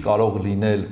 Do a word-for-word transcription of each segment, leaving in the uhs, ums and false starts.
կարող լինել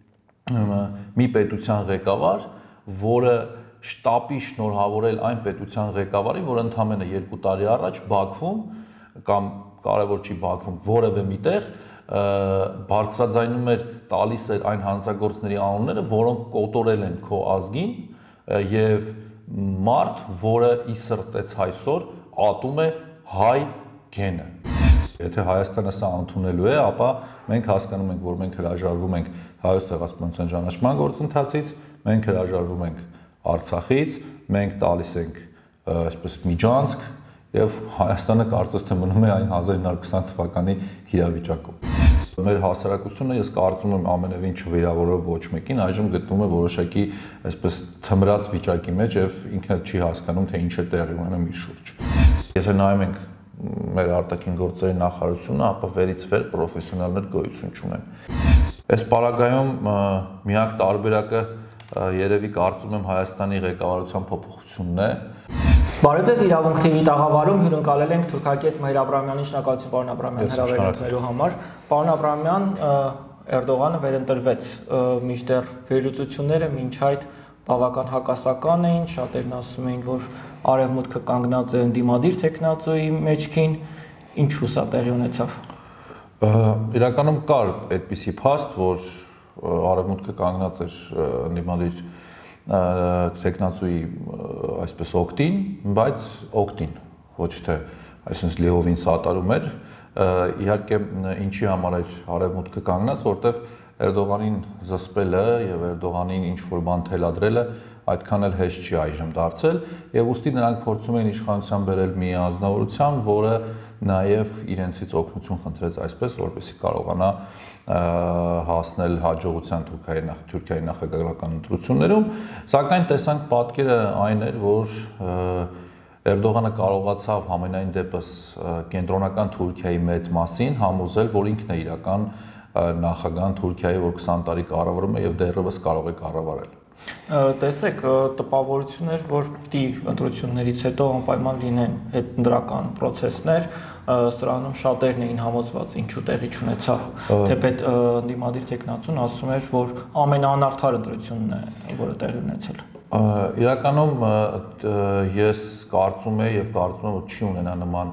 մի պետության ղեկավար, որը շտաբի շնորհավորել այն պետության ղեկավարին, որ ընդամենը երկու տարի առաջ Բաքվում կամ կարևոր չի Բաքվում որևէ միտեղ բարձրաձայնում էր տալիս էր այն հանցագործների անունները, որոնք կոտորել են քո ազգին եւ մարդ, որը ի սրտեց այսօր ատում է հայ գենը։ Եթե Հայաստանը սա ընդունելու է, ապա մենք հասկանում ենք, որ մենք հրաժարվում ենք հայոց ցեղասպանության ճանաչման գործընթացից, մենք հրաժարվում ենք Արցախից, մենք տալիս ենք այսպես միջանցք եւ Հայաստանը կարծես թե մնում է այն հազար ինը հարյուր քսան թվականի իրավիճակում։ Մեր հասարակությունը, ես կարծում եմ, ամենևին չվիրավորով ոչ մեկին այժմ գտնվում է որոշակի այսպես թմրած վիճակի մեջ եւ ինքն էլ չի հասկանում, թե ինչ է տեղի ունենում իր շուրջ։ Եթե նայում ենք մեր արտաքին գործերի նախարարությունը, ապա վերից վեր պրոֆեսիոնալներ գոյություն չունեն։ Այս պարագայում միակ տարբերակը երևի կարծում եմ Հայաստանի ղեկավարության փոփոխությունն է։ Բարև ձեզ, Իրավունք թի վի տաղավարում հյուրընկալել ենք թուրքագետ Մհեր Աբրամյանին, շնորհակալություն պարոն Աբրամյան հրավերությունելու համար։ Պարոն Աբրամյան, Էրդողանը վերընտրվեց, մինչդեռ վերլուծությունները մինչ այդ բավական հակասական էին, շատերն ասում էին, որ արևմուտքը կանգնած է ընդդիմադիր թեկնածուի մեջքին, ինչու սա տեղի ունեցավ։ Իրականում կար այդպիսի փաստ, որ արևմուտքը կանգնած էր ընդդիմադիր թեկնածուի այսպես օգտին, բայց օգտին, ոչ թե այսինքն լիովին սատարում էր, իհարկե ինչի համար էր արևմուտքը կանգնած, որտեվ Էրդողանին զսպելը եւ Էրդողանին ինչ-որ բան թելադրելը այդքան էլ հեշտ չի այժմ դարձել եւ ուստի նրանք փորձում էին իշխանության բերել մի անձնավորություն, որը նաեւ իրենցից օգնություն խնդրեց այսպես, որպեսզի կարողանա հասնել հաջողության Թուրքիայի նախագահական ընտրություններում, սակայն տեսանք պատկերը այն էր, որ Էրդողանը կարողացավ համենայն դեպս կենտրոնական Թուրքիայի մեծ մասին համոզել, որ ինքն է իրական նախագահան Թուրքիայի, որ քսան տարի կառավարում է եւ դեռևս կարող է կառավարել։ Տեսեք, տպավորություն էր, որ պիտի ընտրություններից հետո անպայման լինեն հետընտրական process-ներ, սրանում շատերն էին համոզված, ինչու տեղի չունեցավ, թեպետ ընդդիմադիր թեկնածուն ասում էր, որ ամենաանարդար ընտրությունն է, որը տեղի ունեցել։ Իրականում ես կարծում եմ եւ կարծում եմ, որ չի ունենա նման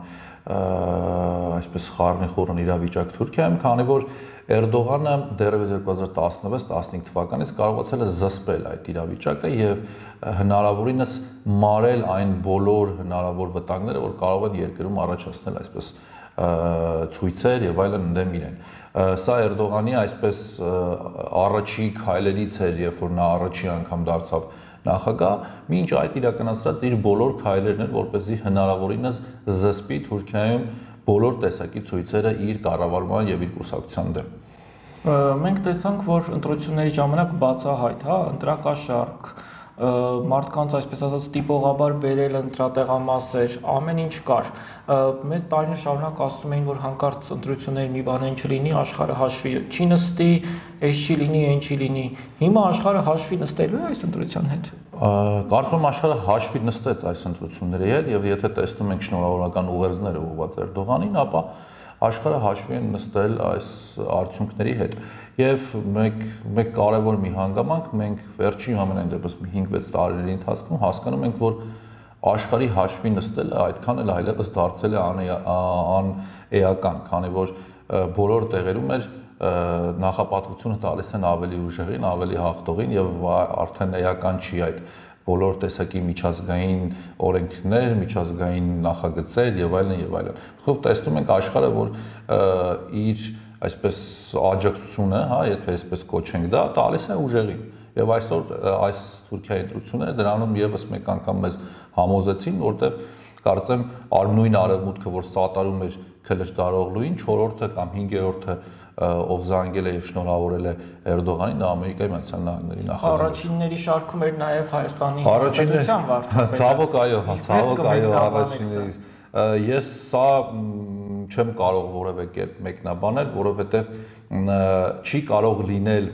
այսպես խառնիխուռն իրավիճակ Թուրքիայում, քանի որ Էրդողանը դեռևս երկու հազար տասնվեց տասնհինգ թվականից կարողացել է զսպել այդ իրավիճակը եւ հնարավորինս մարել այն բոլոր հնարավոր վտանգները, որ կարող են երկրում առաջացնել այսպես ցույցեր եւ այլն ընդդեմ իրեն։ Սա Էրդողանի այսպես առաջի քայլերից էր, երբ որ նա առաջի անգամ դարձավ նախագահ, մինչ այդ իրականացրած իր բոլոր քայլերն էր, որպեսզի հնարավորինս զսպի Թուրքիայում բոլոր տեսակի ցույցերը իր կառավարման եւ իր կուսակցության դեմ։ Մենք տեսանք, որ ընտրությունների ժամանակ բացահայտ, հա, ընտրակաշարք, մարդկանց այսպես ասած տիպողաբար բերել ընտրատեղամասեր, ամեն ինչ կար։ Մեզ տարիներ շարունակ ասում էին, որ հանկարծ ընտրությունների մի բան են չլինի, աշխարհը հաշվի չի նստի, այս չի լինի, այն չի լինի։ Հիմա աշխարհը հաշվի նստելու է այս ընտրության հետ։ Կարծում եմ աշխարհը հաշվի նստեց այս ընտրությունների հետ եւ եթե տեսնում ենք շնորհավորական ուղերձները ուղղված Էրդողանին, ապա աշխարհը հաշվի են նստել այս արդյունքների հետ։ Եվ մեկ մեկ կարևոր մի հանգամանք, մենք վերջին ամենայն դեպս մի հինգ-վեց տարիների ընթացքում հասկանում ենք, որ աշխարհի հաշվի նստելը այդքան էլ այլևս դարձել է անէական, քանի որ բոլոր տեղերում էր նախապատվությունը տալիս են ավելի ուժեղին, ավելի հաղթողին եւ արդեն էական չի այդ բոլոր տեսակի միջազգային օրենքներ, միջազգային նախագծեր եւ այլն եւ այլն։ Որովհետեւ տեսնում ենք աշխարհը, որ իր այսպես աջակցությունը, հա, եթե այսպես կոչենք դա, տալիս է ուժեղին։ Եվ այսօր այս Թուրքիայի ընտրությունները դրանում եւս մեկ անգամ մեզ համոզեցին, որտեղ կարծեմ նույն արևմուտքը, որ սատարում էր Քլիչդարօղլուին, չորրորդը կամ հինգերորդը ով զանգել է եւ շնորհավորել է Էրդողանին, դա Ամերիկայի Միացյալ Նահանգների նախագահը։ Առաջինների շարքում էր նաեւ Հայաստանի Հանրապետության վարչապետը։ Ցավոք այո, ցավոք այո, առաջիններից։ Ես սա չեմ կարող որևէ կերպ մեկնաբանել, որովհետեւ չի կարող լինել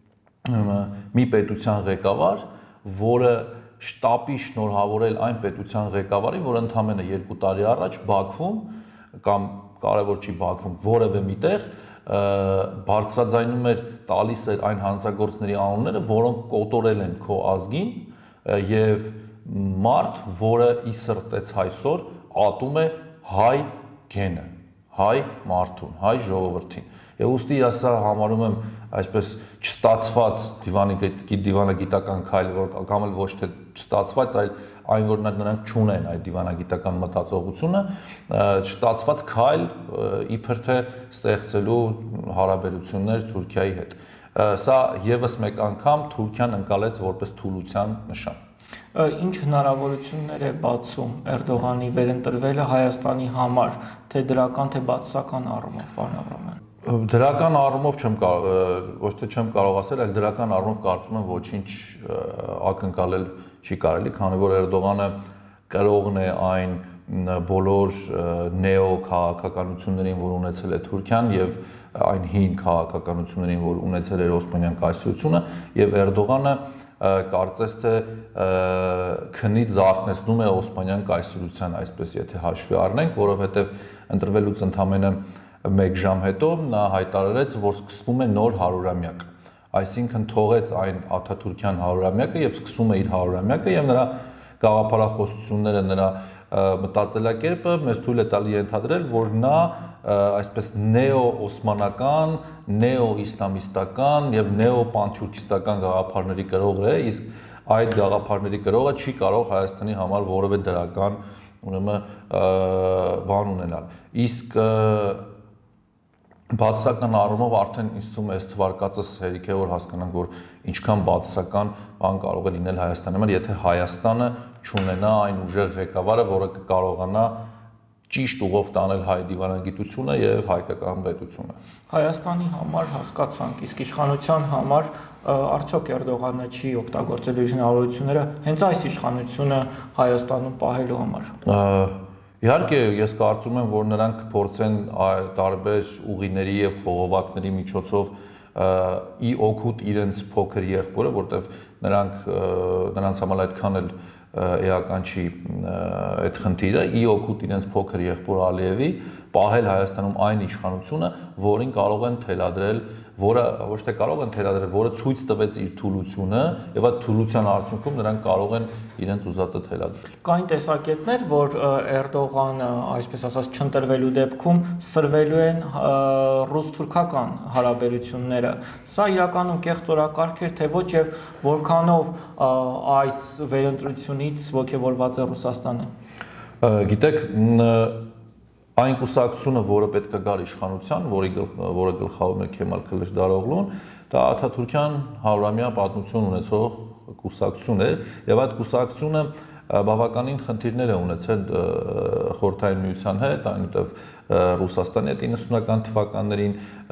մի պետության ղեկավար, որը շտաբի շնորհավորել այն պետության ղեկավարին, որ ընդամենը երկու տարի առաջ Բաքվում կամ կարևոր չի Բաքվում որևէ միտեղ բարձրաձայնում էր տալիս էր այն հանցագործների անունները, որոնք կոտորել են քո ազգին եւ մարդ, որը ի սրտեց այսօր ատում է հայ գենը, հայ մարդուն, հայ ժողովրդին։ Եվ ուստի ես սա համարում եմ այսպես չստացված դիվանագիտական քայլ, որ կամ էլ ոչ թե չստացված, այլ այն որ նրանք չունեն այդ դիվանագիտական մտածողությունը, չստացված քայլ իբր թե ստեղծելու հարաբերություններ Թուրքիայի հետ։ Սա եւս մեկ անգամ Թուրքիան ընկալեց որպես թուլության նշան։ Ինչ հնարավորություններ է բացում Էրդողանի վերընտրվելը Հայաստանի համար, թե դրական, թե բացասական առումով, պարոն Աբրահամյան։ Դրական առումով չեմ ոչ թե չեմ կարող ասել, այլ դրական առումով կարծում եմ ոչինչ ակնկալել չի կարելի, քանի որ Էրդողանը կրողն է այն բոլոր նեո քաղաքականություններին, որ ունեցել է Թուրքիան եւ այն հին քաղաքականություններին, որ ունեցել էր Օսմանյան կայսրությունը, եւ Էրդողանը կարծես թե քնից զարթնեցնում է Օսմանյան կայսրության, այսպես եթե հաշվի առնենք, որովհետեւ ընտրվելուց ընդամենը մեկ ժամ հետո նա հայտարարեց, որ սկսվում է նոր հարյուրամյակ, այսինքն թողեց այն Աթաթուրքյան հարյուրամյակը եւ սկսում է իր հարյուրամյակը եւ նրա գաղափարախոսությունները, նրա մտածելակերպը մեզ թույլ է տալի ենթադրել, որ նա այսպես նեո-օսմանական, նեո-իսլամիստական եւ նեո-պանթյուրքիստական գաղափարների կրող է, իսկ այդ գաղափարների կրողը չի կարող Հայաստանի համար որևէ դրական ուրեմն բան ունենալ։ Իսկ բացասական առումով արդեն ինձ թվում է այս թվարկածս հերիք է որ հասկանանք, որ ինչքան բացասական բան կարող է լինել Հայաստանի համար, եթե Հայաստանը չունենա այն ուժեղ ղեկավարը, որը կկարողանա ճիշտ ուղով տանել հայ դիվանագիտությունը եւ հայկական պետությունը։ Հայաստանի համար հասկացանք, իսկ իշխանության համար արդյոք Էրդողանը չի օգտագործել իր հնարավորությունները հենց այս իշխանությունը Հայաստանում պահելու համար։ Իհարկե, ես կարծում եմ, որ նրանք փորձեն տարբեր ուղիների եւ խողովակների միջոցով ի օգուտ իրենց փոքր եղբորը, որտեվ նրանք նրանց համար այդքան էլ էական չի այդ խնդիրը, ի օգուտ իրենց փոքր եղբոր Ալիևի պահել Հայաստանում այն իշխանությունը, որին կարող են թելադրել, որը ոչ թե կարող են թելադրել, որը ցույց տվեց իր թուլությունը եւ այդ թուլության արդյունքում նրանք կարող են իրենց ուզածը թելադրել։ Կային տեսակետներ, որ Էրդողանը, այսպես ասած, չընտրվելու դեպքում սրվելու են ռուս-թուրքական հարաբերությունները։ Սա իրականում կեղծ օրակարգ էր, թե ոչ եւ որքանով այս վերընտրությունից ողջևորված է Ռուսաստանը։ Գիտեք, այն կուսակցությունը, որը պետք է գար իշխանության, որի որը գլխավորում է Քեմալ Քլիչդարօղլուն, դա Աթաթուրքյան հարյուրամյա պատմություն ունեցող կուսակցություն էր, եւ այդ կուսակցությունը բավականին խնդիրներ է ունեցել Խորհրդային Միության հետ, այնուհետև Ռուսաստանի հետ իննսունական թվականներին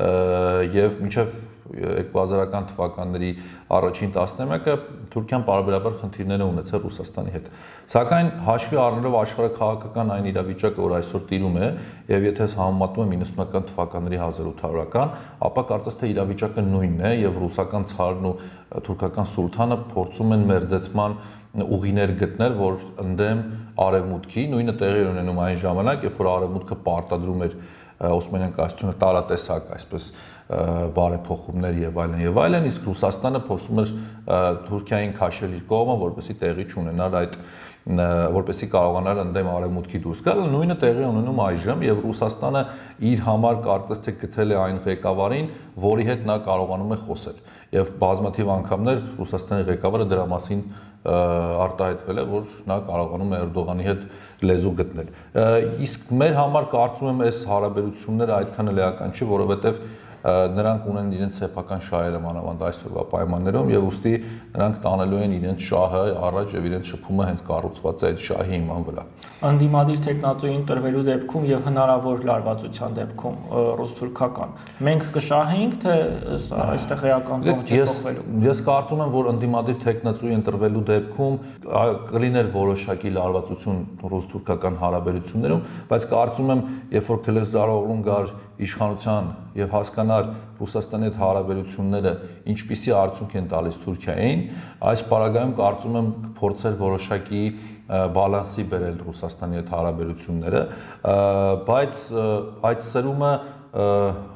եւ մինչեւ երկու հազարական թվականների առաջին տասնամյակը Թուրքիան պարբերաբար խնդիրներ է ունեցել Ռուսաստանի հետ։ Սակայն հաշվի առնելով աշխարհաքաղաքական այն իրավիճակը, որ այսօր տիրում է, եւ եթե համեմատում եմ իննսունական թվականների հազար ութ հարյուրական, ապա կարծես թե իրավիճակը նույնն է եւ ռուսական ցարն ու թուրքական սուլթանը փորձում են մերձեցման ուղիներ գտնել, որ ընդդեմ արևմուտքի, նույնը տեղի ունենում այն ժամանակ, երբ որ արևմուտքը պարտադրում էր Օսմանյան կայսրությունը տարատեսակ, այսպես բարեփոխումներ եւ այլն եւ այլն, իսկ Ռուսաստանը փորձում էր Թուրքիային քաշել իր կողմը, որպեսզի տեղի չունենար այդ որպեսզի կարողանար ընդդեմ արևմուտքի դուրս գալ, նույնը տեղի ունենում այժմ եւ Ռուսաստանը իր համար կարծես թե գտել է այն ղեկավարին, որի հետ նա կարողանում է խոսել եւ բազմաթիվ անգամներ Ռուսաստանի ղեկավարը դրա մասին արտահայտվել է, որ նա կարողանում է Էրդողանի հետ լեզու գտնել։ Իսկ մեր համար կարծում եմ այս հարաբերությունները այդքան էլ էական չի, որովհետեւ նրանք ունեն իրենց սեփական շահերը մանավանդ այսօրվա պայմաններում եւ ուստի նրանք տանելու են իրենց շահը առաջ եւ իրենց շփումը հենց կառուցված է այդ շահի հիման վրա։ Անդիմադիր տեխնացուին տրվելու դեպքում եւ հնարավոր լարվածության դեպքում ռուս-թուրքական մենք կշահենք, թե այստեղ էական կողմ չի փոխվելու։ Ես կարծում եմ, որ անդիմադիր տեխնացուի ընտրվելու դեպքում կլիներ որոշակի լարվածություն ռուս-թուրքական հարաբերություններում, բայց կարծում եմ, երբ որ Քլիչդարօղլուն գար իշխանության եւ հասկանար Ռուսաստանի հետ հարաբերությունները ինչպիսի արդյունք են տալիս Թուրքիային, այս պարագայում կարծում եմ փորձել որոշակի բալանսի բերել Ռուսաստանի հետ հարաբերությունները, բայց այդ սրումը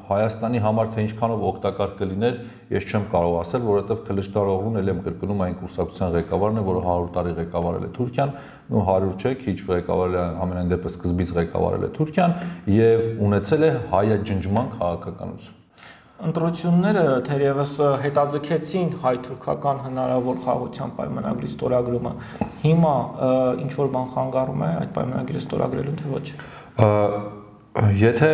Հայաստանի համար թե ինչքանով օգտակար կլիներ, ես չեմ կարող ասել, որովհետև Քլիչդարօղլուն ել եմ կրկնում այն կուսակցության ղեկավարն է, որը հարյուր տարի ղեկավարել է Թուրքիան, ու հարյուր չէ, քիչ ղեկավարել է ամենայն դեպս սկզբից ղեկավարել է Թուրքիան եւ ունեցել է հայաջնջման քաղաքականություն։ Ընտրությունները թերևս հետաձգեցին հայ-թուրքական հնարավոր խաղաղության պայմանագրի ստորագրումը։ Հիմա ինչ որ բան խանգարում է այդ պայմանագրի ստորագրելուն, թե ոչ։ Եթե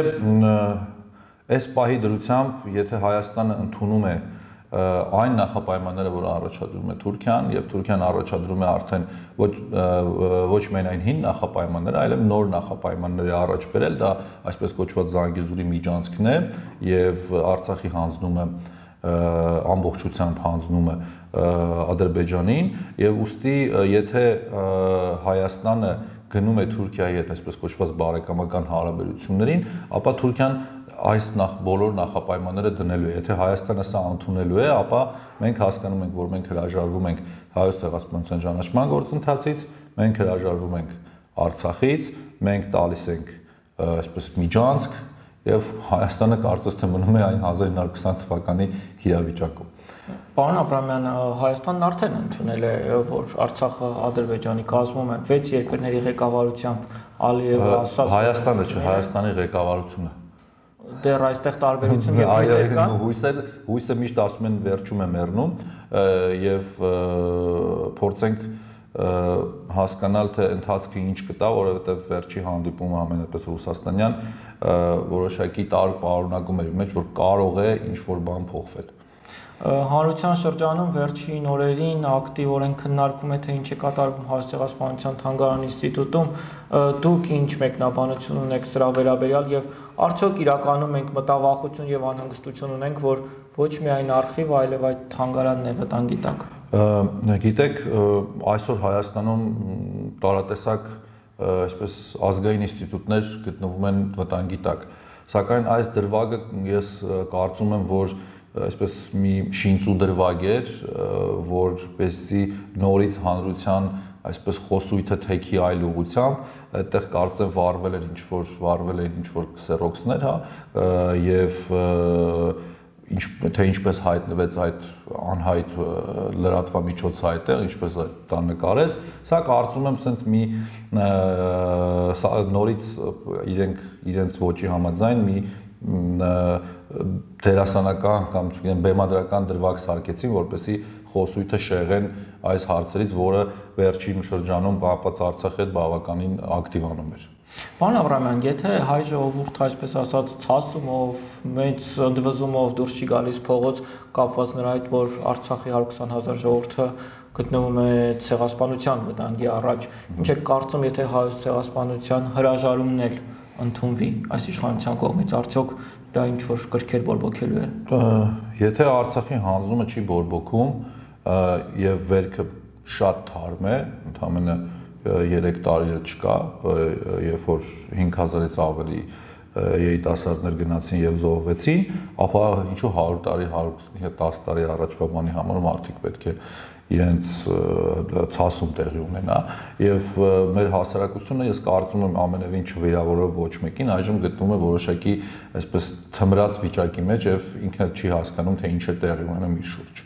այս պահի դրությամբ, եթե Հայաստանը ընդունում է այն նախապայմանները, որը առաջադրում է Թուրքիան, եւ Թուրքիան առաջադրում է արդեն ոչ ոչ միայն այն հին նախապայմանները, այլև նոր նախապայմանների առաջ բերել, դա այսպես կոչված Զանգեզուրի միջանցքն է եւ Արցախի հանձնումը ամբողջությամբ հանձնում է Ադրբեջանին եւ ուստի եթե Հայաստանը գնում է Թուրքիայի հետ այսպես կոչված բարեկամական հարաբերություններին, ապա Թուրքիան այս նախ բոլոր նախապայմանները դնելու է։ Եթե Հայաստանը սա ընդունելու է, ապա մենք հասկանում ենք, որ մենք հրաժարվում ենք Հայոց ցեղասպանության ճանաչման գործընթացից, մենք հրաժարվում ենք Արցախից, մենք տալիս ենք այսպես միջանցք եւ Հայաստանը կարծես թե մնում է այն հազար ինը հարյուր քսան թվականի իրավիճակում։ Պարոն Աբրամյան, Հայաստանն արդեն ընդունել է, որ Արցախը Ադրբեջանի կազմում է վեց երկրների ղեկավարությամբ Ալիևը ասաց Հայաստանը չէ, Հայաստանի ղեկավարությունը։ Դեռ այստեղ տարբերություն եւ հույսեր կան։ Հույսը հույսը միշտ ասում են վերջում է մեռնում եւ փորձենք հասկանալ թե ընթացքը ինչ կտա, որովհետեւ վերջի հանդիպումը ամենապես ռուսաստանյան որոշակի տար պարունակում էր մեջ, որ կարող է ինչ որ բան փոխվել։ Հանրության շրջանում վերջին օրերին ակտիվորեն քննարկում է թե ինչ է կատարվում Հայոց ցեղասպանության թանգարան ինստիտուտում, դուք ինչ մեկնաբանություն ունեք սրա վերաբերյալ եւ արդյոք իրականում մենք մտավախություն եւ անհանգստություն ունենք, որ ոչ միայն արխիվ, այլև այդ թանգարանն է վտանգի տակ։ Գիտեք, այսօր Հայաստանում տարատեսակ այսպես ազգային ինստիտուտներ գտնվում են վտանգի տակ, սակայն այս դրվագը ես կարծում եմ, որ այսպես մի շինծու դրվագ էր, որպեսզի նորից հանրության այսպես խոսույթը թեքի այլ ուղղությամբ, այդտեղ կարծեմ վարվել էր ինչ որ վարվել էր ինչ որ քսերոքսներ, հա, եւ ինչ թե ինչպես հայտնվեց այդ անհայտ լրատվամիջոցը այդտեղ, ինչպես դա նկարեց, սա կարծում եմ sense մի նորից իրենք իրենց ոճի համաձայն մի դերասանական կամ չգիտեմ բեմադրական դրվագ սարքեցին, որպեսզի խոսույթը շեղեն այս հարցերից, որը վերջին շրջանում կապված Արցախի հետ բավականին ակտիվանում էր։ Պարոն Աբրամյան, եթե հայ ժողովուրդը այսպես ասած ցասումով, մեծ ընդվզումով դուրս չի գալիս փողոց, կապված նրա հետ, որ Արցախի հարյուր քսան հազար ժողովուրդը գտնվում է ցեղասպանության վտանգի առաջ, ինչ է կարծում, եթե հայոց ցեղասպանության հրաժարումն էլ ընդունվի այս իշխանության կողմից, արդյոք դա ինչ որ կրքեր բորբոքելու է։ Եթե Արցախի հանձնումը չի բորբոքում եւ վերքը շատ թարմ է, ընդամենը երեք տարի չկա, երբ որ հինգ հազարից ավելի երիտասարդներ գնացին եւ զոհվեցին, ապա ինչու հարյուր տարի, հարյուր դես տարի առաջվա բանի համար մարդիկ պետք է իրենց ցասում տեղի ունենա եւ մեր հասարակությունը ես կարծում եմ ամենևին չվիրավորով ոչ մեկին այժմ գտնվում է որոշակի այսպես թմրած վիճակի մեջ եւ ինքն չի հասկանում թե ինչ է տեղի ունենում իր շուրջ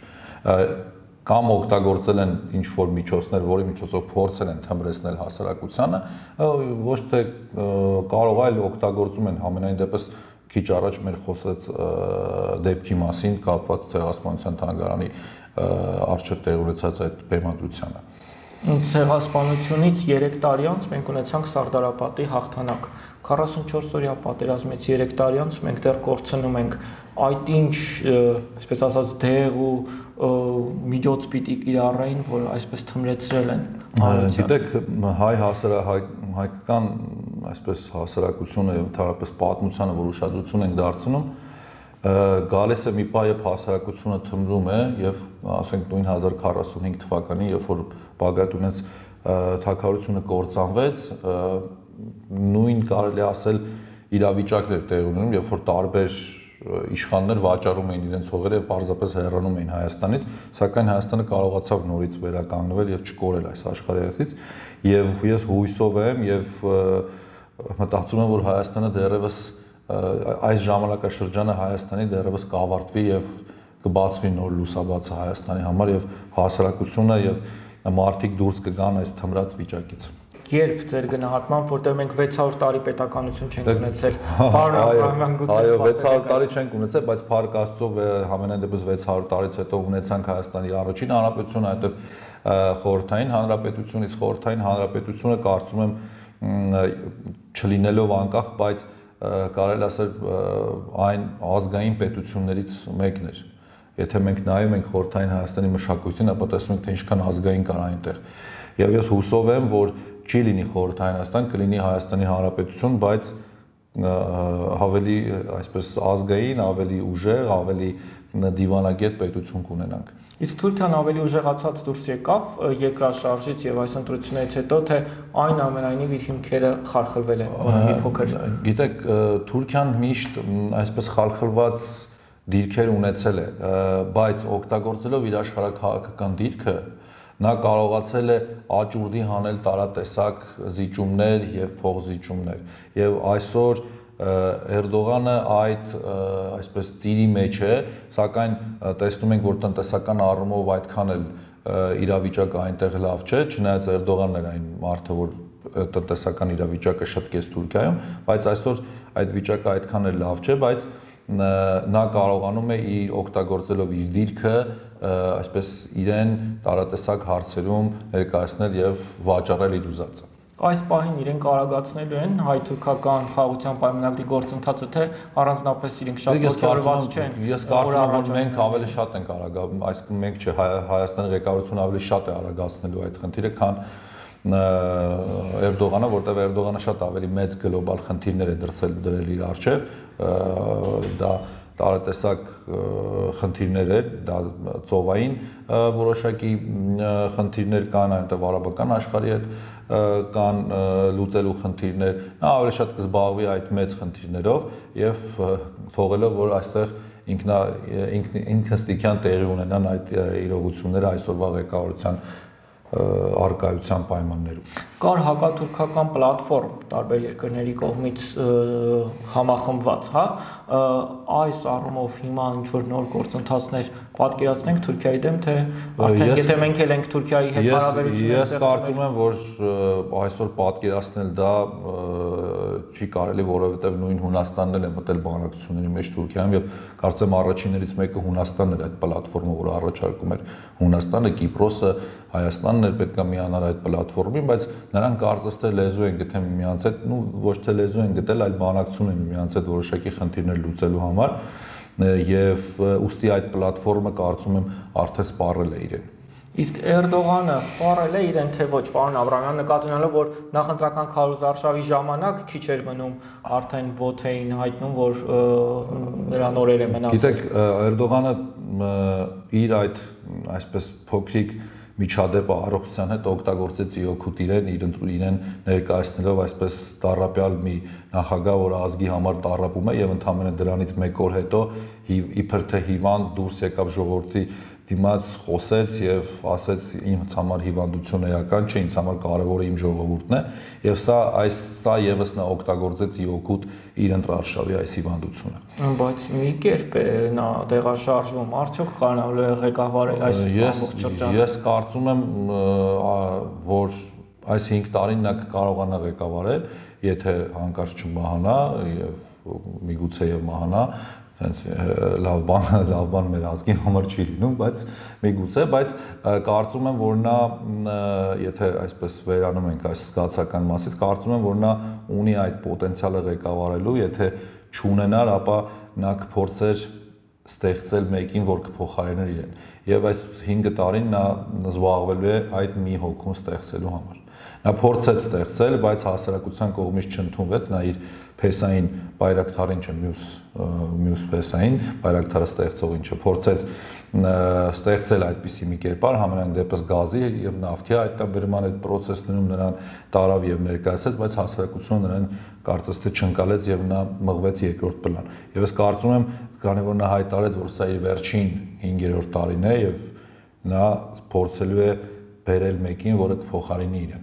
կամ օգտագործել են ինչ որ միջոցներ, որի միջոցով փորձել են թմրեցնել հասարակությանը, ոչ թե կարող այլ օգտագործում են համենայն դեպս քիչ առաջ մեր խոսած դեպքի մասին կապված ցեղասպանության թանգարանի արժեք տեղ ունեցած այդ բեմադրությանը։ Ցեղասպանությունից երեք տարի անց մենք ունեցանք Սարդարապատի հաղթանակ։ քառասունչորս օրյա պատերազմից երեք տարի անց մենք դեռ կորցնում ենք այդ ինչ, այսպես ասած, դեղ ու միջոց պիտի կիրառեին, որ այսպես թմրեցրել են։ Գիտեք, հայ հայկական այսպես հասարակությունը եւ ընդհանրապես պատմությանը, որ ուշադրություն ենք դարձնում, գալիս է մի պահ, երբ հասարակությունը թմրում է եւ ասենք նույն հազար քառասունհինգ թվականին, երբ որ Բագրատունից թագավորությունը կործանվեց, նույն կարելի ասել իրավիճակներ տեղ ունենում, երբ որ տարբեր իշխաններ վաճառում էին իրենց հողերը եւ պարզապես հեռանում էին Հայաստանից, սակայն Հայաստանը կարողացավ նորից վերականգնվել եւ չկորել այս աշխարհից եւ ես հույսով եմ եւ մտածում եմ, որ Հայաստանը դեռևս այս ժամանակաշրջանը Հայաստանի դեռևս կավարտվի եւ կբացվի նոր լուսաբացը Հայաստանի համար եւ հասարակությունը եւ մարդիկ դուրս կգան այս թմրած վիճակից։ Երբ ձեր գնահատմամբ, որտեղ մենք վեց հարյուր տարի պետականություն չենք ունեցել, պարոն Աբրահամյան, գուցե այո, վեց հարյուր տարի չենք ունեցել, բայց Փառք Աստծո համենայն դեպս վեց հարյուր տարից հետո ունեցանք Հայաստանի առաջին հանրապետությունը, այդտեղ խորհրդային հանրապետությունից խորհրդային հանրապետությունը կարծում եմ չլինելով անկախ, բայց կարելի ասել այն ազգային պետություններից մեկն էր։ Եթե մենք նայում ենք խորհրդային Հայաստանի մշակույթին, ապա տեսնում ենք, թե ինչքան ազգային կար այնտեղ։ Եվ ես հուսով եմ, որ չի լինի խորհրդային Հայաստան, կլինի Հայաստանի Հանրապետություն, բայց ավելի այսպես ազգային, ավելի ուժեղ, ավելի դիվանագետ պետություն կունենանք։ Իսկ Թուրքիան ավելի ուժեղացած դուրս եկավ երկրաշարժից եւ այս ընտրություններից հետո, թե այն ամենայնիվ իր հիմքերը խարխլվել են մի փոքր։ Գիտեք, Թուրքիան միշտ այսպես խարխլված դիրքեր ունեցել է, բայց օգտագործելով իր աշխարհաքաղաքական դիրքը, նա կարողացել է աճուրդի հանել տարատեսակ զիջումներ եւ փողզիջումներ։ Եվ այսօր Էրդողանը այդ այսպես ծիրի մեջ է, սակայն տեսնում ենք, որ տնտեսական առումով այդքան էլ իրավիճակը այնտեղ լավ չէ, չնայած Էրդողանն էր այն մարդը, որ տնտեսական իրավիճակը շտկեց Թուրքիայում, բայց այսօր այդ վիճակը այդքան էլ լավ չէ, բայց նա կարողանում է իր օգտագործելով իր դիրքը այսպես իրեն տարատեսակ հարցերում ներկայացնել եւ վաճառել իր ուզածը։ Այս պահին իրենք արագացնելու են հայ-թուրքական խաղաղության պայմանագրի գործընթացը, թե առանձնապես իրենք շատ ողջորված չեն։ Ես կարծում եմ, որ մենք ավելի շատ ենք արագ, այսինքն մենք չէ, Հայաստանի ղեկավարությունը ավելի շատ է արագացնելու այդ խնդիրը, քան Էրդողանը, որտեղ Էրդողանը շատ ավելի մեծ գլոբալ խնդիրներ է դրել դրել իր առջև, դա տարատեսակ խնդիրներ էր, դա ծովային որոշակի խնդիրներ կան, այնտեղ արաբական աշխարհի հետ կան լուծելու խնդիրներ, նա ավելի շատ կզբաղվի այդ մեծ խնդիրներով եւ թողելով, որ այստեղ ինքնա ինքնստիքյան տեղի ունենան այդ իրողությունները այսօրվա ղեկավարության արկայության պայմաններում։ Կար հակաթուրքական պլատֆորմ տարբեր երկրների կողմից համախմբված, հա, այս առումով հիմա ինչ որ նոր գործընթացներ պատկերացնենք Թուրքիայի դեմ, թե արդեն եթե մենք էլ ենք Թուրքիայի հետ հարաբերություններ Ես կարծում եմ, որ այսօր պատկերացնել դա չի կարելի, որովհետև նույն Հունաստանն էլ է մտել բանակցությունների մեջ Թուրքիայում եւ կարծեմ առաջիններից մեկը Հունաստանն էր այդ պլատֆորմը, որը առաջարկում էր Հունաստանը, Կիպրոսը, Հայաստանն էր պետք է միանար այդ պլատֆորմին, բայց նրանք կարծես թե լեզու են գտել միմյանց հետ, ну ոչ թե լեզու են գտել, այլ բանակցություն են միմյանց հետ որոշակի խնդիրներ լուծելու համար եւ ուստի այդ պլատֆորմը կարծում եմ արդեն սպառել է իրեն։ Իսկ Էրդողանը սպառել է իրեն թե ոչ, պարոն Աբրահամյան, նկատի ունենալով, որ նախընտրական քարոզարշավի ժամանակ քիչ էր մնում արդեն ոտ էին հայտնում, որ նրան օրեր է մնացել։ Գիտեք, Էրդողանը իր այդ այսպես փոքրիկ միջադեպը առողջության հետ օգտագործեց իօքուտ իրեն, իրեն ներկայացնելով այսպես տառապյալ մի նախագահ, որ ազգի համար տառապում է եւ ընդհանրապես դրանից մեկ օր հետո իբր թե հիվանդ դուրս եկավ ժողովրդի դիմաց, խոսեց եւ ասեց ինձ համար հիվանդությունը էական չէ, ինձ համար կարևորը իմ ժողովուրդն է եւ սա այս սա եւս նա օգտագործեց իօքուտ իր ընտրարշավի այս հիվանդությունը։ Բայց մի կերպ է նա տեղաշարժվում, արդյոք կարողանալու է ղեկավարել այս ամբողջ շրջանը։ Ես կարծում եմ, որ այս հինգ տարին նա կկարողանա ղեկավարել, եթե հանկարծ չմահանա եւ միգուցե եւ մահանա, հենց լավ բան, լավ բան մեր ազգին համար չի լինում, բայց միգուցե, բայց կարծում եմ, որ նա, եթե այսպես վերանում ենք այս զգացական մասից, կարծում եմ, որ նա ունի այդ պոտենցիալը ղեկավարելու, եթե չունենար, ապա նա կփորձեր ստեղծել մեկին, որ կփոխարիներ իրեն։ Եվ այս հինգ տարին նա զբաղվելու է այդ մի հոգուն ստեղծելու համար։ Նա փորձեց ստեղծել, բայց հասարակության կողմից չընդունվեց, նա իր փեսային բայրակթարին չէ, մյուս մյուս փեսային բայրակթարը ստեղծողին չէ, փորձեց ստեղծել այդպիսի մի կերպար, համենայն դեպս գազի եւ նավթի այդտեղբերման այդ process-ներում նրան տարավ եւ ներկայացեց, բայց հասարակությունը նրան կարծես թե չընկալեց եւ նա մղվեց երկրորդ պլան։ Եվ ես կարծում եմ, քանի որ նա հայտարարեց, որ սա իր վերջին հինգերորդ տարին է եւ նա փորձելու է բերել մեկին, որը կփոխարինի իրեն։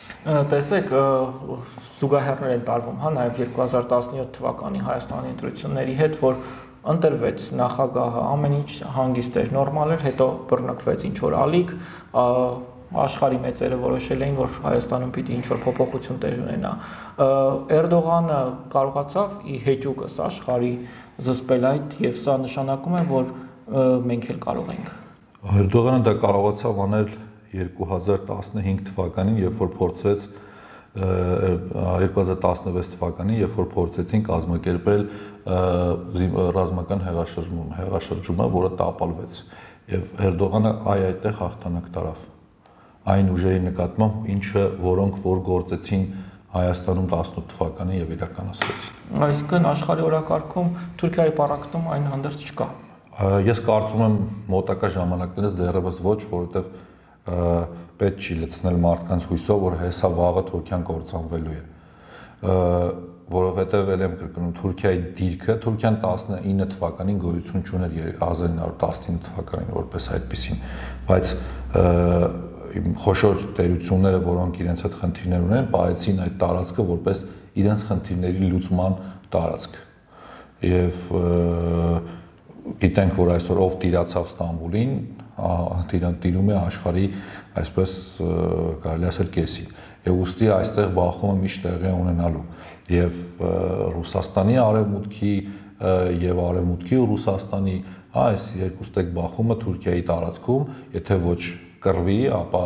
Տեսեք, զուգահեռներ են տարվում, հա, նաև երկու հազար տասնյոթ թվականի Հայաստանի ընտրությունների հետ, որ ընտրվեց նախագահը, ամեն ինչ հանգիստ էր, նորմալ էր, հետո բռնկվեց ինչ որ ալիք, աշխարհի մեծերը որոշել էին, որ Հայաստանում պիտի ինչ որ փոփոխություն տեղի ունենա։ Էրդողանը կարողացավ ի հեճուկս աշխարհի զսպել այդ, եւ սա նշանակում է, որ մենք էլ կարող ենք։ Էրդողանը դա կարողացավ անել երկու հազար տասնհինգ թվականին, երբ որ փորձեց երկու հազար տասնվեց թվականին, երբ որ փորձեցին կազմակերպել ռազմական հեղաշրջում, հեղաշրջումը, որը տապալվեց, եւ Էրդողանը այ այդտեղ հաղթանակ տարավ։ Այն ուժերի նկատմամբ, ինչը որոնք որ գործեցին Հայաստանում տասնութ թվականին եւ իրականացրեցին։ Այսինքն աշխարհի օրակարգում Թուրքիայի պարակտում այն հանդերձ չկա։ Ես կարծում եմ մոտակա ժամանակներս դեռևս ոչ, որովհետեւ պետք չի լցնել մարդկանց հույսով, որ հեսա վաղը Թուրքիան կործանվելու է, որովհետև ել եմ կրկնում Թուրքիայի դիրքը, Թուրքիան տասնինը թվականին գոյություն չուներ հազար ինը հարյուր տասնինը թվականին որպես այդպեսին, բայց խոշոր տերությունները, որոնք իրենց հետ խնդիրներ ունեն, պահեցին այդ տարածքը որպես իրենց խնդիրների լուծման տարածք։ Եվ գիտենք, որ այսօր ով տիրացավ Ստամբուլին, տիրում է աշխարհի, այսպես կարելի ասել կեսին, եւ ուստի այստեղ բախումը միշտ տեղի է ունենալու, եւ Ռուսաստանի արևմուտքի եւ արևմուտքի ու Ռուսաստանի այս երկուստեք բախումը Թուրքիայի տարածքում, եթե ոչ կռվի, ապա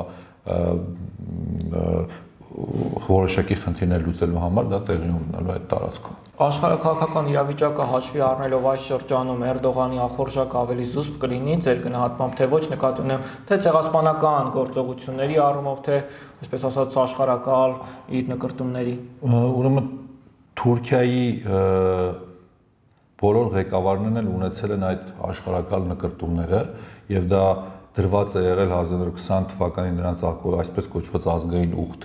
որոշակի խնդիրներ լուծելու համար դա տեղի ունենալու այդ տարածքում։ Աշխարհաքաղաքական իրավիճակը հաշվի առնելով այս շրջանում Էրդողանի ախորժակը ավելի զուսպ կլինի ձեր գնահատմամբ, թե ոչ նկատի ունեմ, թե ցեղասպանական գործողությունների առումով, թե այսպես ասած աշխարհակալ իր նկրտումների։ Ուրեմն Թուրքիայի բոլոր ղեկավարներն էլ ունեցել են այդ աշխարհակալ նկրտումները, եւ դա դրված է եղել հազար ինը հարյուր քսան թվականին նրանց այսպես կոչված ազգային ուխտ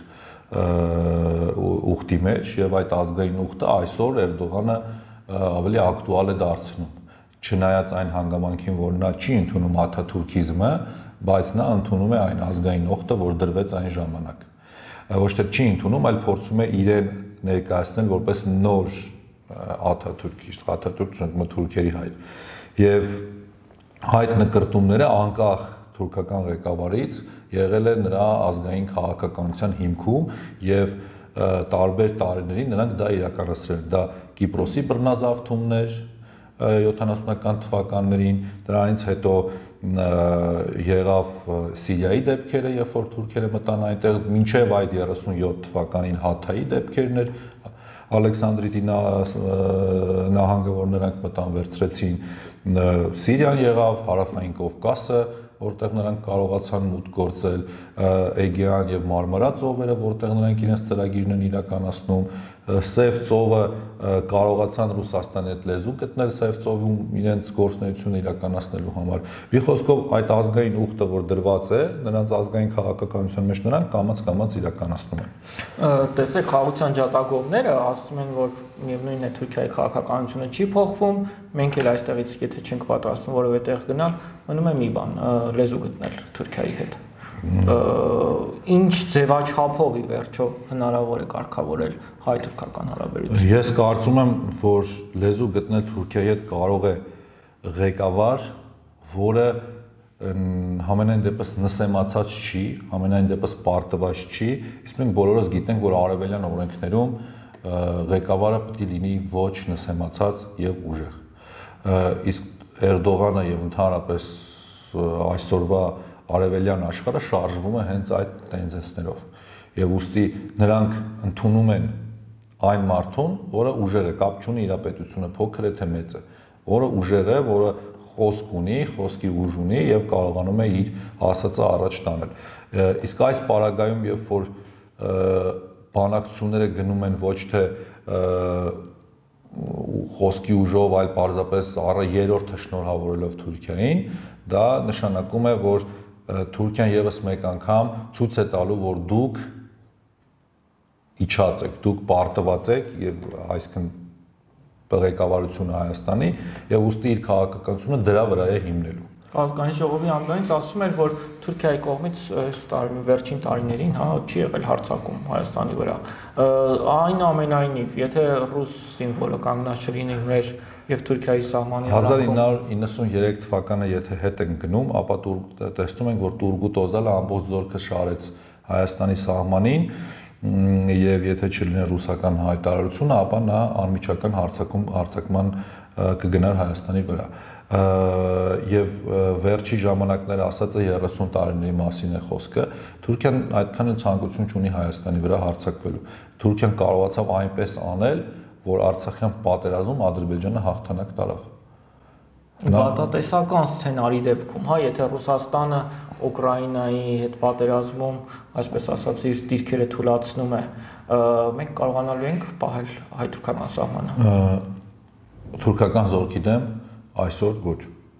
ուխտի մեջ, եւ այդ ազգային ուխտը այսօր Էրդողանը ավելի ակտուալ է դարձնում, չնայած այն հանգամանքին, որ նա չի ընդունում աթաթուրքիզմը, բայց նա ընդունում է այն ազգային ուխտը, որ դրվեց այն ժամանակ, ոչ թե չի ընդունում, այլ փորձում է իրեն ներկայացնել որպես նոր աթաթուրք, աթաթուրք թուրքերի հայր, եւ այդ նկրտումները անկախ թուրքական ղեկավարից եղել է նրա ազգային քաղաքականության հիմքում եւ տարբեր տարիներին նրանք դա իրականացրել են։ Դա Կիպրոսի բռնազավթումներ յոթանասունական թվականներին, դրանից հետո եղավ Սիրիայի դեպքերը, երբ որ թուրքերը մտան այնտեղ, մինչև այդ երեսունյոթ թվականին Հաթայի դեպքերն էր, Ալեքսանդրիտի նահանգը, որ նրանք մտան վերցրեցին, Սիրիան եղավ, Հարավային Կովկասը, որտեղ նրանք կարողացան մուտք գործել, Էգեան եւ Մարմարա ծովերը, որտեղ նրանք իրենց ծրագիրն են իրականացնում, Սև ծովը կարողացան Ռուսաստանի հետ լեզու գտնել Սև ծովում իրենց գործունեությունը իրականացնելու համար։ Մի խոսքով այդ ազգային ուխտը, որ դրված է, նրանց ազգային քաղաքականության մեջ նրանք կամաց-կամաց իրականացնում են։ Տեսեք, խաղաղության ջատագովները ասում են, որ միևնույնն է Թուրքիայի քաղաքականությունը չի փոխվում, մենք էլ այստեղից եթե չենք պատրաստվում որևէ տեղ գնալ, մնում է մի բան՝ լեզու գտնել Թուրքիայի հետ։ Ինչ ձևաչափով ի վերջո հնարավոր է կարգավորել հայ-թուրքական հարաբերությունը։ Ես կարծում եմ, որ լեզու գտնել Թուրքիայի հետ կարող է ղեկավար, որը համենայն դեպս նսեմացած չի, համենայն դեպս պարտված չի, իսկ մենք բոլորս գիտենք, որ արևելյան օրենքներում ղեկավարը պետք է լինի ոչ նսեմացած եւ ուժեղ։ Իսկ Էրդողանը եւ ընդհանրապես այսօրվա արևելյան աշխարհը շարժվում է հենց այդ տենդենսներով եւ ուստի նրանք ընդունում են այն մարդուն, որը ուժեղ է, կապ չունի իր պետությունը փոքր է թե մեծ է, որը ուժեղ է, որը խոսք ունի, խոսքի ուժ ունի եւ կարողանում է իր ասածը առաջ տանել։ Իսկ այս պարագայում, երբ որ բանակցությունները գնում են ոչ թե խոսքի ուժով, այլ պարզապես առ երրորդը շնորհավորելով Թուրքիային, դա նշանակում է, որ Թուրքիան եւս մեկ անգամ ցույց է տալու, որ դուք իջած եք, դուք պարտված եք եւ այսինքն ղեկավարությունը Հայաստանի եւ ուստի իր քաղաքականությունը դրա վրա է հիմնելու։ Ազգային ժողովի անդամից ասում էր, որ Թուրքիայի կողմից այս վերջին տարիներին, հա, չի եղել հարձակում Հայաստանի վրա։ Այնուամենայնիվ, եթե ռուս սիմվոլը կանգնած չլինի մեր եւ Թուրքիայի սահմանի հազար ինը հարյուր իննսուններեք թվականը եթե հետ ենք գնում, ապա տեսնում ենք, որ Turgut Özal-ը ամբողջ զորքը շարեց Հայաստանի սահմանին եւ եթե չլիներ ռուսական հայտարարությունը, ապա նա անմիջական հարձակում հարձակման կգնար Հայաստանի վրա։ Եվ վերջի ժամանակները ասածը երեսուն տարիների մասին է խոսքը, Թուրքիան այդքան էլ ցանկություն չունի Հայաստանի վրա հարձակվելու։ Թուրքիան կարողացավ այնպես անել, որ Արցախյան պատերազմում Ադրբեջանը հաղթանակ տարավ։ Վատատեսական սցենարի դեպքում, հա, եթե Ռուսաստանը Ուկրաինայի հետ պատերազմում, այսպես ասած, իր դիրքերը թուլացնում է, մենք կարողանալու ենք պահել հայ-թուրքական սահմանը։ Թուրքական զորքի դեմ այսօր ոչ։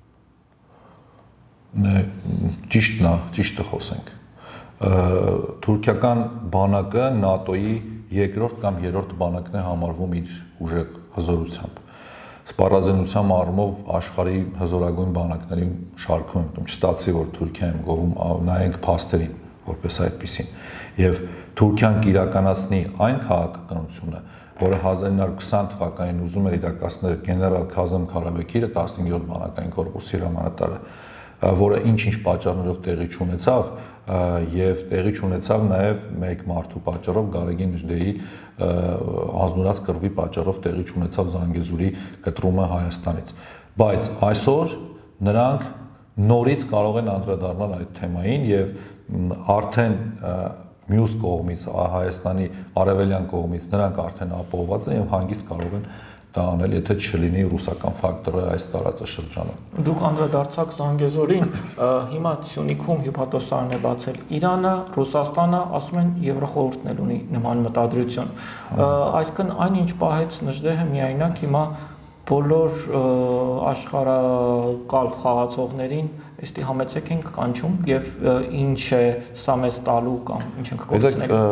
Ճիշտն է, ճիշտը խոսենք։ Թուրքական բանակը ՆԱՏՕ-ի երկրորդ կամ երրորդ բանակն է համարվում իր ուժեղ հզորությամբ։ Սպառազինության առումով աշխարհի հզորագույն բանակների շարքում եմ, չստացի որ Թուրքիայում գովում նայենք փաստերին, որպես այդպեսին։ Եվ Թուրքիան կիրականացնի այն քաղաքականությունը, որը հազար ինը հարյուր քսան թվականին ուզում էր իրականացնել գեներալ Քազեմ Քարաբեքիրը տասնիններորդ բանակային կորպուսի հրամանատարը, որը ինչ-ինչ պատճառներով տեղի չունեցավ եւ տեղի չունեցավ նաեւ մեկ մարդու պատճառով Գարեգին Նժդեի ազնուրած կռվի պատճառով տեղի չունեցավ Զանգեզուրի կտրումը Հայաստանից։ Բայց այսօր նրանք նորից կարող են անդրադառնալ այդ թեմային եւ արդեն մյուս կողմից Հայաստանի արևելյան կողմից նրանք արդեն ապահոված են եւ հանգիստ կարող են դա անել, եթե չլինի ռուսական ֆակտորը այս տարածաշրջանում։ Դուք անդրադարձաք Զանգեզուրին, հիմա Սյունիքում հյուպատոսարան է բացել Իրանը, Ռուսաստանը, ասում են Եվրախորհուրդն էլ ունի նման մտադրություն։ Այսինքն այնինչ պահեց Նժդեհը միայնակ հիմա բոլոր աշխարհակալ խաղացողներին էստի համեցեք ենք կանչում եւ ինչ է սա մեզ տալու կամ ինչ ենք կորցնելու։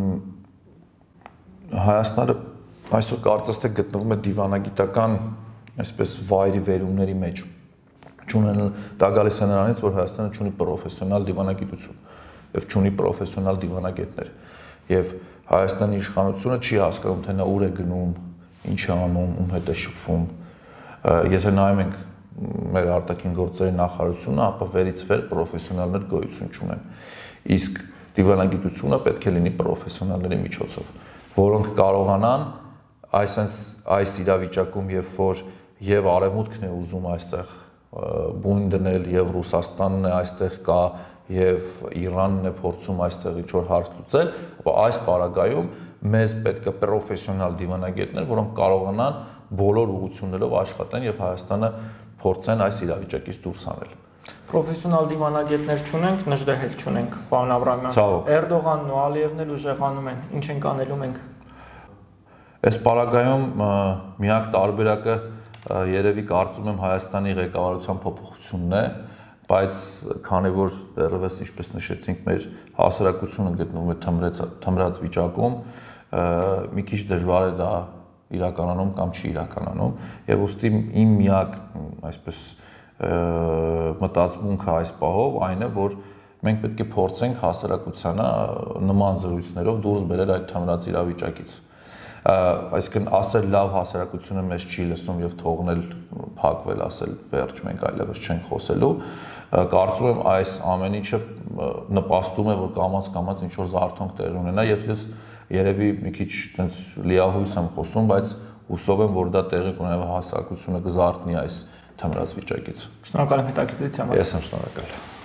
Հայաստանը այսօր կարծես թե գտնվում է դիվանագիտական, այսպես վայրի վերումների մեջ։ Չունենալ դա գալիս է նրանից, որ Հայաստանը չունի պրոֆեսիոնալ դիվանագիտություն եւ չունի պրոֆեսիոնալ դիվանագետներ։ Եվ Հայաստանի իշխանությունը չի հասկանում, թե նա ուր է գնում, ինչ է անում, ում հետ է շփվում։ Եթե նայում ենք մեր արտաքին գործերի նախարարությունը, ապա վերից վեր պրոֆեսիոնալներ գոյություն չունեն։ Իսկ դիվանագիտությունը պետք է լինի պրոֆեսիոնալների միջոցով, որոնք կարողանան այսպես այս իրավիճակում, երբ որ եւ արևմուտքն է ուզում այստեղ բուն դնել եւ Ռուսաստանն է այստեղ կա եւ Իրանն է փորձում այստեղ ինչ-որ հարց լուծել, ապա այս պարագայում մեզ պետք է պրոֆեսիոնալ դիվանագետներ, որոնք կարողանան բոլոր ուղղություններով աշխատեն եւ Հայաստանը փորձեն այս իրավիճակից դուրս հանել։ Պրոֆեսիոնալ դիվանագետներ չունենք, Նժդեհ էլ չունենք, պարոն Աբրահամյան։ Էրդողանն ու Ալիևն էլ ուժեղանում են, ինչ ենք անելու մենք։ Այս պարագայում միակ տարբերակը երևի կարծում եմ Հայաստանի ղեկավարության փոփոխությունն է, բայց քանի որ դեռևս ինչպես նշեցինք, մեր հասարակությունը գտնվում է թմրած վիճակում, մի քիչ դժվար է դա իրականանում կամ չի իրականանում, եւ ուստի իմ միակ այսպես մտածմունքը այս պահով այն է, որ մենք պետք է փորձենք հասարակությանը նման զրույցներով դուրս բերել այդ թմրած իրավիճակից։ Այսինքն ասել լավ հասարակությունը մեզ չի լսում եւ թողնել փակվել, ասել վերջ մենք այլևս չենք խոսելու, կարծում եմ այս ամեն ինչը նպաստում է, որ կամաց-կամաց ինչ որ զարթոնք տեղի ունենա եւ ես երևի մի քիչ այդպես լիահույս եմ խոսում, բայց հուսով եմ, որ դա տեղի կունենա հասարակությունը կզարթնի այս թմրած վիճակից։ Շնորհակալ եմ հետաքրքրության համար։ Ես եմ շնորհակալ։